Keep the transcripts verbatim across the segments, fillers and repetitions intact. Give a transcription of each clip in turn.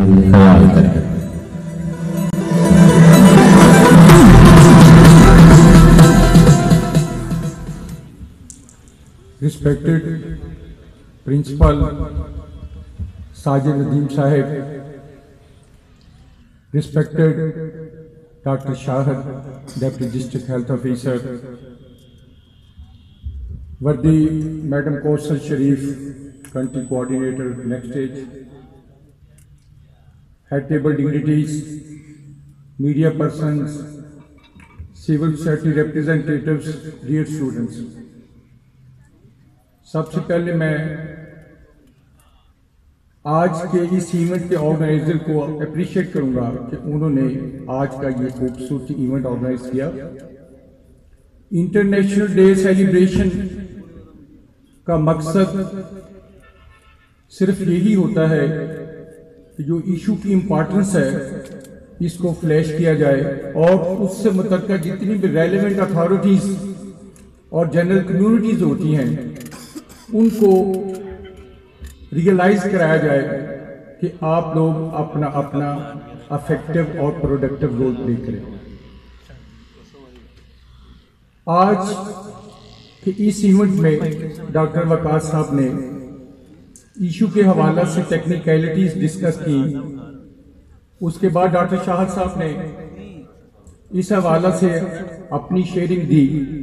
خیال کریں۔ Respected Principal Sajid Nadeem Sahib, respected Doctor Shahid, Deputy District Health Officer, Wardi Madam Kausar Sharif, Country Coordinator, next stage, head table dignitaries, media persons, civil society representatives, dear students. سب سے پہلے میں آج کے اس event کے organiser کو appreciate کروں گا کہ انہوں نے آج کا یہ خوبصورت ایونٹ آرگنائز کیا۔ انٹرنیشنل ڈے سیلیبریشن کا مقصد صرف یہی ہوتا ہے کہ جو ایشو کی امپارٹنس ہے اس کو فلیش کیا جائے اور اس سے متعلقہ جتنی بھی ریلیونٹ اتھارٹیز اور جنرل کمیونٹیز ہوتی ہیں ان کو ریئلائز کرایا جائے کہ آپ لوگ اپنا اپنا افیکٹو اور پروڈکٹیو رول پلے کریں۔ آج کے اس ایونٹ میں ڈاکٹر وقاص صاحب نے ایشو کے حوالہ سے ٹیکنیکلٹیز ڈسکس کی، اس کے بعد ڈاکٹر شاہد صاحب نے اس حوالہ سے اپنی شیئرنگ دی۔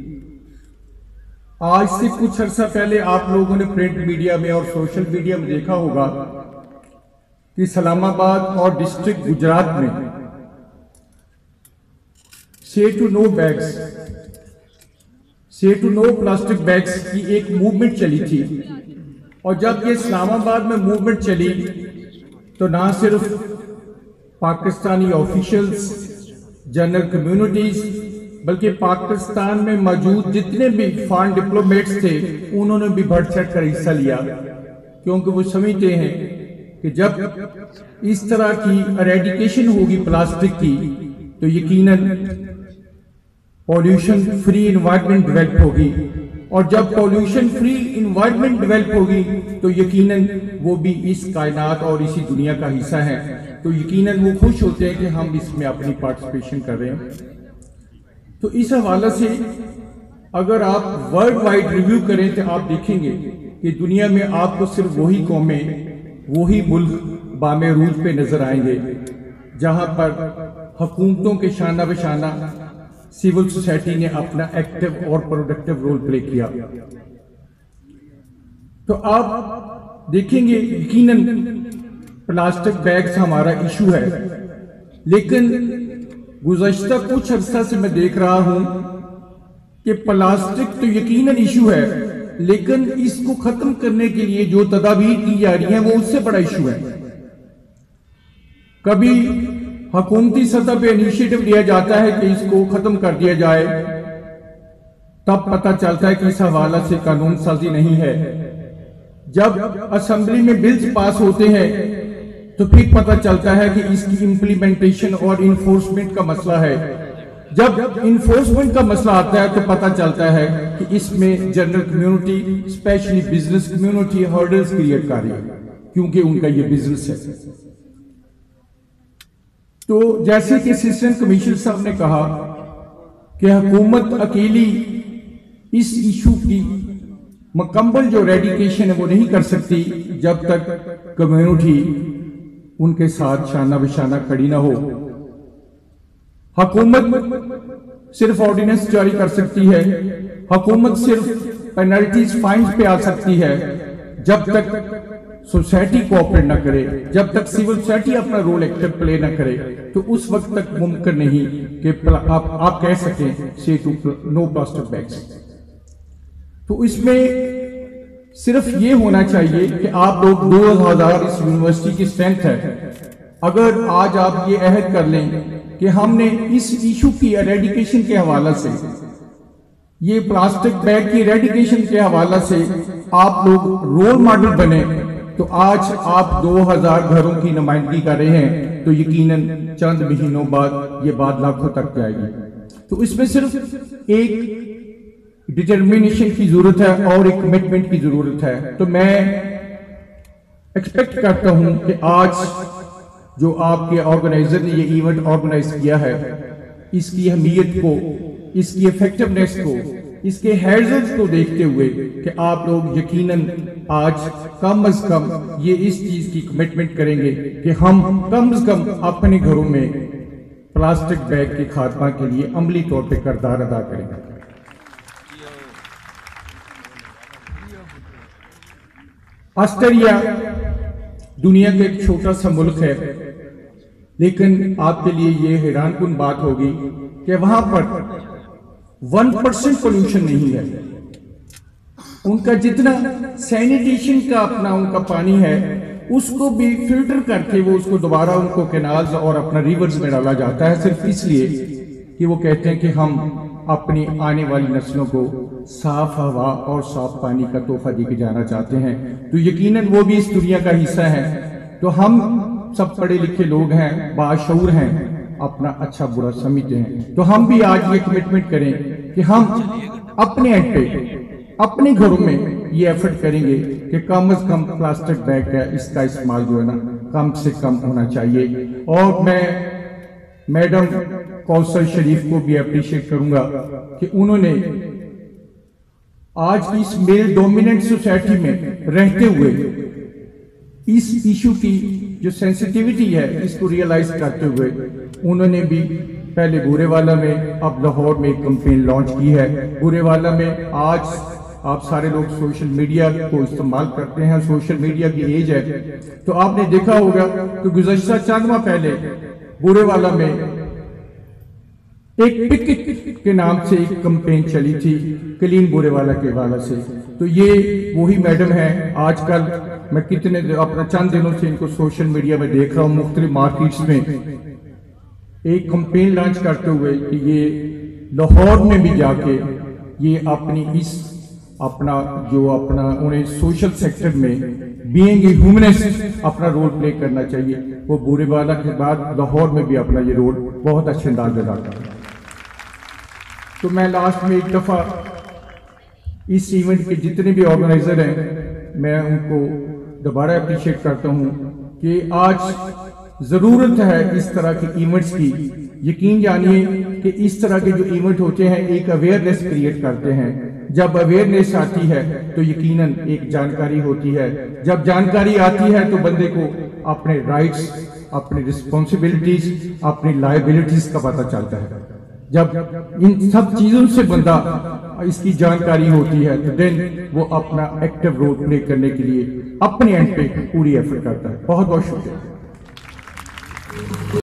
آج سے کچھ عرصہ پہلے آپ لوگوں نے پرنٹ میڈیا میں اور سوشل میڈیا میں دیکھا ہوگا کہ اسلام آباد اور ڈسٹرکٹ گجرات میں say to no bags say to no plastic bags کی ایک موومنٹ چلی تھی، اور جب یہ اسلام آباد میں موومنٹ چلی تو نہ صرف پاکستانی آفیشلز، جنرل کمیونٹیز، بلکہ پاکستان میں موجود جتنے بھی فارن ڈپلومیٹس تھے انہوں نے بھی بڑھ چڑھ کر حصہ لیا، کیونکہ وہ سمجھتے ہیں کہ جب اس طرح کی اریڈیکیشن ہوگی پلاسٹک کی تو یقیناً پولیوشن فری انوائرمنٹ ڈیولپ ہوگی، اور جب پولیوشن فری انوائرمنٹ ڈیولپ ہوگی تو یقیناً وہ بھی اس کائنات اور اسی دنیا کا حصہ ہیں، تو یقیناً وہ خوش ہوتے ہیں کہ ہم اس میں اپنی پارٹیسپیشن کر رہے ہیں۔ تو اس حوالہ سے اگر آپ ورلڈ وائڈ ریویو کریں تو آپ دیکھیں گے کہ دنیا میں آپ کو صرف وہی قومیں، وہی ملک بام عروج پہ نظر آئیں گے جہاں پر حکومتوں کے شانہ بشانہ سیول سوسائٹی نے اپنا ایکٹیو اور پروڈکٹیو رول پلے کیا۔ تو آپ دیکھیں گے یقیناً پلاسٹک بیگز ہمارا ایشو ہے، لیکن گزشتہ کچھ عرصہ سے میں دیکھ رہا ہوں کہ پلاسٹک تو یقیناً ایشو ہے، لیکن اس کو ختم کرنے کے لیے جو تدابیر کی جا رہی ہیں وہ اس سے بڑا ایشو ہے۔ کبھی حکومتی سطح پہ انیشیٹو لیا جاتا ہے کہ اس کو ختم کر دیا جائے، تب پتہ چلتا ہے کہ اس حوالہ سے قانون سازی نہیں ہے۔ جب اسمبلی میں بلز پاس ہوتے ہیں تو پھر پتہ چلتا ہے کہ اس کی امپلیمنٹیشن اور انفورسمنٹ کا مسئلہ ہے۔ جب انفورسمنٹ کا مسئلہ آتا ہے تو پتہ چلتا ہے کہ اس میں general community, especially business community hurdles create کر رہی ہے، کیونکہ ان کا یہ بزنس ہے۔ تو جیسے کہ اسسٹنٹ کمشنر صاحب نے کہا کہ حکومت اکیلی اس ایشو کی مکمل جو ریڈیکیشن ہے وہ نہیں کر سکتی جب تک کمیونٹی ان کے ساتھ شانہ بشانہ کھڑی نہ ہو۔ حکومت صرف آرڈیننس جاری کر سکتی ہے، حکومت صرف پینلٹیز فائنز پہ آ سکتی ہے، جب تک سوسائٹی کوآپریٹ نہ کرے، جب تک سیول سوسائٹی اپنا رول ایکٹیو پلے نہ کرے، تو اس وقت تک ممکن نہیں کہ آپ کہہ سکیں سے ٹو نو پلاسٹک بیگز۔ تو اس میں صرف یہ ہونا چاہیے کہ آپ لوگ دو ہزار اس یونیورسٹی کی اسٹرینتھ ہے، اگر آج آپ یہ عہد کر لیں کہ ہم نے اس ایشو کی ایریڈیکیشن کے حوالہ سے، یہ پلاسٹک بیگ کی ایریڈیکیشن کے حوالہ سے آپ لوگ رول ماڈل بنے، تو آج آپ دو ہزار گھروں کی نمائندگی کر رہے ہیں، تو یقیناً چند مہینوں بعد یہ بات لاکھوں تک جائے گی۔ تو اس میں صرف ایک ڈٹرمینیشن کی ضرورت ہے اور ایک کمٹمنٹ کی ضرورت ہے۔ تو میں ایکسپیکٹ کرتا ہوں کہ آج جو آپ کے آرگنائزر نے یہ ایونٹ آرگنائز کیا ہے، اس کی اہمیت کو، اس کی ایفیکٹونیس کو، اس کے ہیزرز کو دیکھتے ہوئے کہ آپ لوگ یقیناً آج کم از کم یہ اس چیز کی کمٹمنٹ کریں گے کہ ہم کم از کم اپنے گھروں میں پلاسٹک بیگ کے خاتمہ کے لیے عملی طور پہ کردار ادا کریں گے۔ آسٹریلیا دنیا کا ایک چھوٹا سا ملک ہے، لیکن آپ کے لیے یہ حیران کن بات ہوگی کہ وہاں پر ون پرسنٹ پولوشن نہیں ہے۔ ان کا جتنا سینیٹیشن کا اپنا ان کا پانی ہے، اس کو بھی فلٹر کر کے وہ اس کو دوبارہ ان کو کینالز اور اپنا ریورز میں ڈالا جاتا ہے، صرف اس لیے کہ وہ کہتے ہیں کہ ہم اپنی آنے والی نسلوں کو صاف ہوا اور صاف پانی کا تحفہ دے کے جانا چاہتے ہیں۔ تو یقیناً وہ بھی اس دنیا کا حصہ ہیں۔ تو ہم سب پڑھے لکھے لوگ ہیں، باشعور ہیں، اپنا اچھا برا سمجھتے ہیں، تو ہم بھی آج یہ کمٹمنٹ کریں کہ ہم اپنے اینڈ پہ اپنے گھروں میں یہ ایفرٹ کریں گے کہ کم از کم پلاسٹک بیگ کا اس کا استعمال جو ہے نا کم سے کم ہونا چاہیے۔ اور میں میڈم کوثر شریف کو بھی اپریشیٹ کروں گا کہ انہوں نے آج کی اس میل ڈومیننٹ سوسائٹی میں رہتے ہوئے اس ایشو کی جو سینسٹیوٹی ہے اس کو ریئلائز کرتے ہوئے انہوں نے بھی پہلے بورے والا میں، اب لاہور میں ایک کمپین لانچ کی ہے۔ بورے والا میں آج آپ سارے لوگ سوشل میڈیا کو استعمال کرتے ہیں، سوشل میڈیا کی ایج ہے، تو آپ نے دیکھا ہوگا کہ گزشتہ چند ماہ پہلے بورے والا میں ایک پکنک کے نام سے ایک کمپین چلی تھی کلین بورے والا کے حوالے سے۔ تو یہ وہی میڈم ہے، آج کل میں کتنے اپنا چند دنوں سے ان کو سوشل میڈیا میں دیکھ رہا ہوں، مختلف مارکیٹس میں ایک کمپین لانچ کرتے ہوئے کہ یہ لاہور میں بھی جا کے یہ اپنی اس اپنا جو اپنا انہیں سوشل سیکٹر میں بینگ اے ہیومنسٹ اپنا رول پلے کرنا چاہیے۔ وہ بورے والا کے بعد لاہور میں بھی اپنا یہ رول بہت اچھے انداز میں ادا کر رہا ہے۔ تو میں لاسٹ میں ایک دفعہ اس ایونٹ کے جتنے بھی آرگنائزر ہیں میں ان کو دوبارہ اپریشیٹ کرتا ہوں کہ آج ضرورت ہے اس طرح کے ایونٹس کی۔ یقین جانیے کہ اس طرح کے جو ایونٹ ہوتے ہیں ایک اویئرنیس کریٹ کرتے ہیں۔ جب اویئرنیس آتی ہے تو یقیناً ایک جانکاری ہوتی ہے، جب جانکاری آتی ہے تو بندے کو اپنے رائٹس، اپنی رسپانسبلٹیز، اپنی لائبلٹیز کا پتہ چلتا ہے۔ جب ان سب چیزوں سے بندہ اس کی جانکاری ہوتی ہے تو دن وہ اپنا ایکٹیو رول پلے کرنے کے لیے اپنے اینڈ پہ پوری ایفرٹ کرتا ہے۔ بہت بہت شکریہ۔